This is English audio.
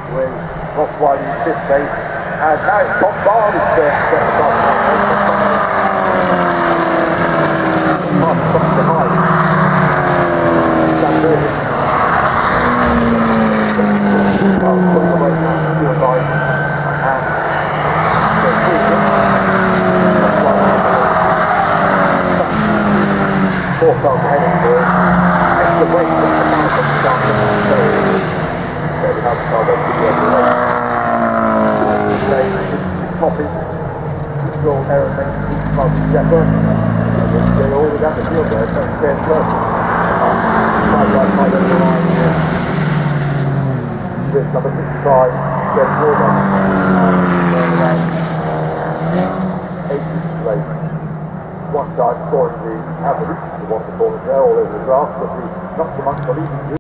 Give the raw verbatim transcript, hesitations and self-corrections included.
with Volkswagen Sept, and now it's Top Bar is the behind. That's it. Well, putting away now, two and nine, and the three four cars ahead of the extra weight that the car can start to so there we have the car going to the other way. Topping, control error makes the car stepper, and we'll stay all the way down the field there, so it's fair close. Five right, five over the line here. With number sixty-five, Jeff Jordan, and around eighty late. One time scoring the average, the one before the there all over the grass, but the not so much believing